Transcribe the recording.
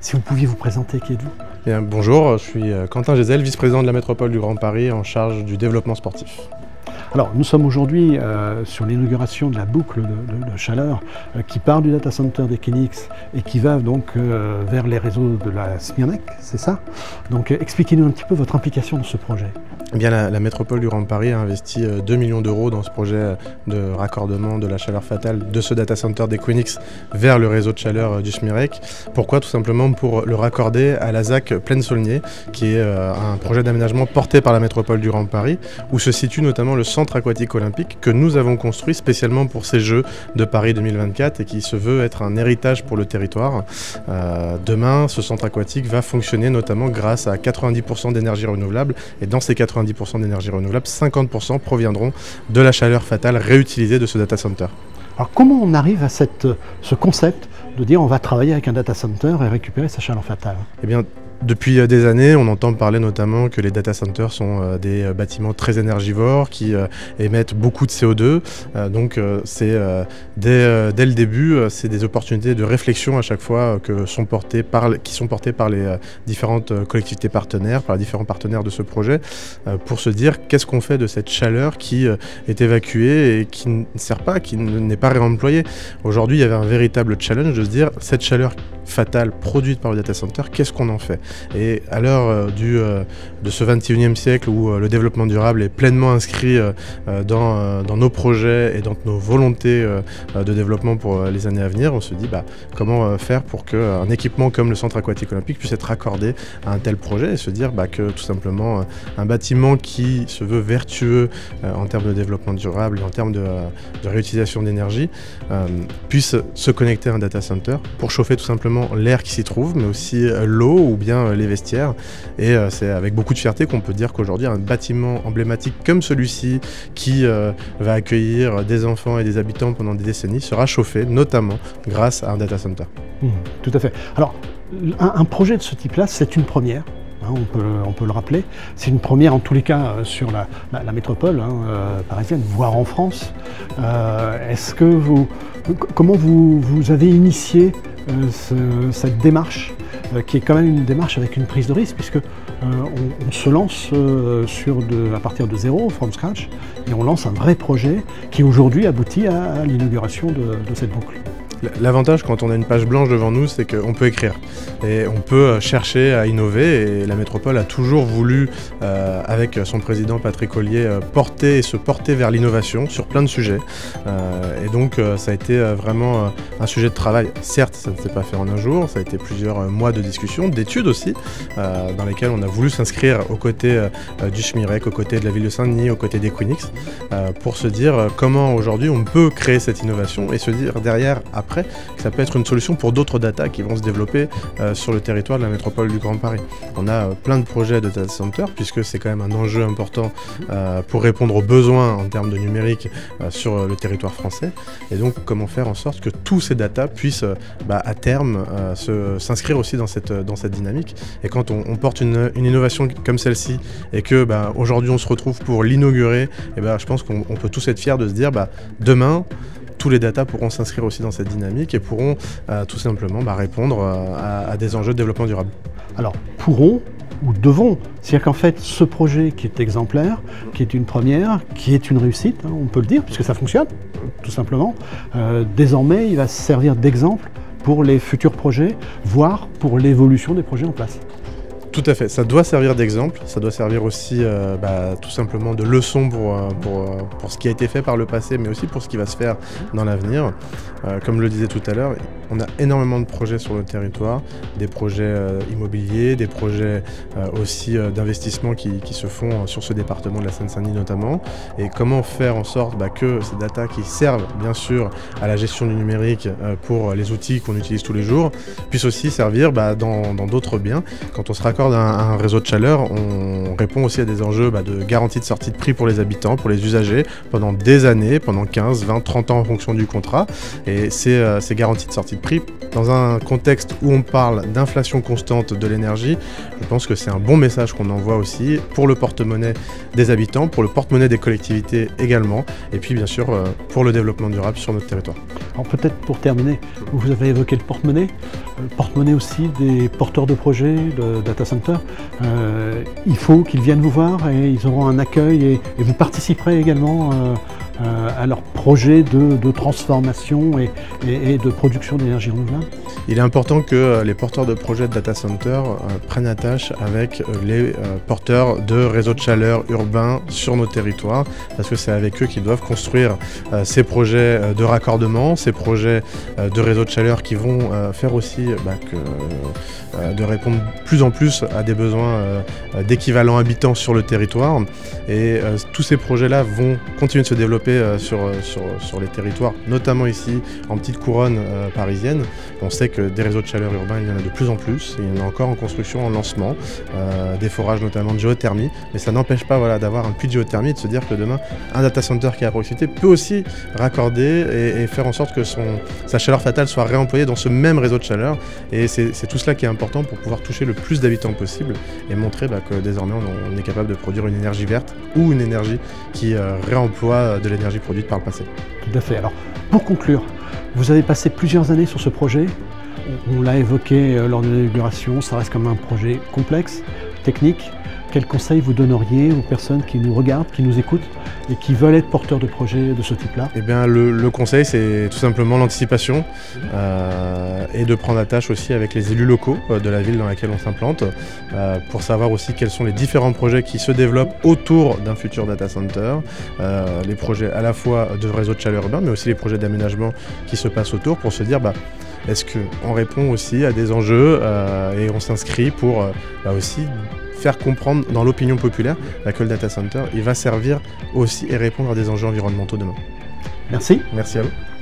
Si vous pouviez vous présenter, qui êtes-vous? Bien, bonjour, je suis Quentin Gézel, vice-président de la métropole du Grand Paris en charge du développement sportif. Alors, nous sommes aujourd'hui sur l'inauguration de la boucle de chaleur qui part du data center d'Equinix et qui va donc vers les réseaux de la Smirnec, c'est ça? Donc, expliquez-nous un petit peu votre implication dans ce projet. Eh bien, la métropole du Grand Paris a investi 2 millions d'euros dans ce projet de raccordement de la chaleur fatale de ce data center d'Equinix vers le réseau de chaleur du Smirec. Pourquoi? Tout simplement pour le raccorder à la ZAC Plaine-Saulnier, qui est un projet d'aménagement porté par la métropole du Grand Paris, où se situe notamment le centre aquatique olympique que nous avons construit spécialement pour ces Jeux de Paris 2024 et qui se veut être un héritage pour le territoire. Demain, ce centre aquatique va fonctionner notamment grâce à 90% d'énergie renouvelable, et dans ces 90% d'énergie renouvelable, 50% proviendront de la chaleur fatale réutilisée de ce data center. Alors comment on arrive à ce concept de dire on va travailler avec un data center et récupérer sa chaleur fatale? Eh bien, depuis des années, on entend parler notamment que les data centers sont des bâtiments très énergivores qui émettent beaucoup de CO2. Donc dès le début, c'est des opportunités de réflexion à chaque fois qui sont portées par les différentes collectivités partenaires, par les différents partenaires de ce projet, pour se dire qu'est-ce qu'on fait de cette chaleur qui est évacuée et qui ne sert pas, qui n'est pas réemployée. Aujourd'hui, il y avait un véritable challenge de se dire cette chaleur fatale produite par le data center, qu'est-ce qu'on en fait? Et à l'heure de ce 21e siècle où le développement durable est pleinement inscrit dans nos projets et dans nos volontés de développement pour les années à venir, on se dit comment faire pour qu'un équipement comme le centre aquatique olympique puisse être raccordé à un tel projet et se dire que tout simplement un bâtiment qui se veut vertueux en termes de développement durable et en termes de réutilisation d'énergie puisse se connecter à un data center pour chauffer tout simplement l'air qui s'y trouve, mais aussi l'eau ou bien les vestiaires. Et c'est avec beaucoup de fierté qu'on peut dire qu'aujourd'hui, un bâtiment emblématique comme celui-ci, qui va accueillir des enfants et des habitants pendant des décennies, sera chauffé notamment grâce à un data center. Tout à fait. Alors, un projet de ce type-là, c'est une première. On peut le rappeler. C'est une première en tous les cas sur la métropole parisienne, voire en France. Comment vous avez initié cette démarche qui est quand même une démarche avec une prise de risque, puisque on se lance à partir de zéro, from scratch, et on lance un vrai projet qui aujourd'hui aboutit à l'inauguration de cette boucle. L'avantage quand on a une page blanche devant nous, c'est qu'on peut écrire et on peut chercher à innover, et la métropole a toujours voulu, avec son président Patrick Ollier, se porter vers l'innovation sur plein de sujets. Et donc ça a été vraiment un sujet de travail. Certes, ça ne s'est pas fait en un jour, ça a été plusieurs mois de discussion, d'études aussi, dans lesquelles on a voulu s'inscrire aux côtés du Smirec, aux côtés de la ville de Saint-Denis, aux côtés d'Equinix, pour se dire comment aujourd'hui on peut créer cette innovation et se dire derrière, après, que ça peut être une solution pour d'autres data qui vont se développer sur le territoire de la métropole du Grand Paris. On a plein de projets de data center, puisque c'est quand même un enjeu important pour répondre aux besoins en termes de numérique sur le territoire français. Et donc, comment faire en sorte que tous ces data puissent à terme s'inscrire aussi dans cette dynamique. Et quand on porte une innovation comme celle-ci et que aujourd'hui on se retrouve pour l'inaugurer, je pense qu'on peut tous être fiers de se dire demain, tous les data pourront s'inscrire aussi dans cette dynamique et pourront tout simplement répondre à des enjeux de développement durable. Alors, pourront ou devront, c'est-à-dire qu'en fait, ce projet qui est exemplaire, qui est une première, qui est une réussite, on peut le dire, puisque ça fonctionne, tout simplement, désormais, il va servir d'exemple pour les futurs projets, voire pour l'évolution des projets en place. Tout à fait, ça doit servir d'exemple, ça doit servir aussi tout simplement de leçon pour ce qui a été fait par le passé, mais aussi pour ce qui va se faire dans l'avenir. Comme je le disais tout à l'heure, on a énormément de projets sur le territoire, des projets immobiliers, des projets aussi d'investissement qui se font sur ce département de la Seine-Saint-Denis notamment. Et comment faire en sorte que ces data qui servent bien sûr à la gestion du numérique pour les outils qu'on utilise tous les jours, puissent aussi servir dans d'autres biens. Quand on se raccorde à un réseau de chaleur, on répond aussi à des enjeux de garantie de sortie de prix pour les habitants, pour les usagers, pendant des années, pendant 15, 20, 30 ans en fonction du contrat. Et ces garanties de sortie de prix, dans un contexte où on parle d'inflation constante de l'énergie, je pense que c'est un bon message qu'on envoie aussi pour le porte-monnaie des habitants, pour le porte-monnaie des collectivités également, et puis bien sûr pour le développement durable sur notre territoire. Alors peut-être pour terminer, vous avez évoqué le porte-monnaie. porte-monnaie aussi des porteurs de projets de data center. Il faut qu'ils viennent vous voir et ils auront un accueil et vous participerez également à leur projet de transformation et de production d'énergie renouvelable. Il est important que les porteurs de projets de data center prennent attache avec les porteurs de réseaux de chaleur urbains sur nos territoires, parce que c'est avec eux qu'ils doivent construire ces projets de raccordement, ces projets de réseaux de chaleur qui vont faire aussi de répondre plus en plus à des besoins d'équivalents habitants sur le territoire. Et tous ces projets-là vont continuer de se développer sur les territoires, notamment ici en petite couronne parisienne. On sait que des réseaux de chaleur urbains, il y en a de plus en plus, et il y en a encore en construction, en lancement, des forages notamment de géothermie, mais ça n'empêche pas d'avoir un puits de géothermie et de se dire que demain, un data center qui est à proximité peut aussi raccorder et faire en sorte que sa chaleur fatale soit réemployée dans ce même réseau de chaleur. Et c'est tout cela qui est important pour pouvoir toucher le plus d'habitants possible et montrer que désormais on est capable de produire une énergie verte ou une énergie qui réemploie de l'énergie produite par le passé. Tout à fait. Alors, pour conclure, vous avez passé plusieurs années sur ce projet. On l'a évoqué lors de l'inauguration, ça reste comme un projet complexe, technique. Quels conseils vous donneriez aux personnes qui nous regardent, qui nous écoutent et qui veulent être porteurs de projets de ce type-là? Eh bien, le conseil, c'est tout simplement l'anticipation et de prendre attache aussi avec les élus locaux de la ville dans laquelle on s'implante pour savoir aussi quels sont les différents projets qui se développent autour d'un futur data center, les projets à la fois de réseau de chaleur urbain, mais aussi les projets d'aménagement qui se passent autour pour se dire est-ce qu'on répond aussi à des enjeux et on s'inscrit pour aussi faire comprendre dans l'opinion populaire que le data center il va servir aussi et répondre à des enjeux environnementaux demain. Merci. Merci à vous.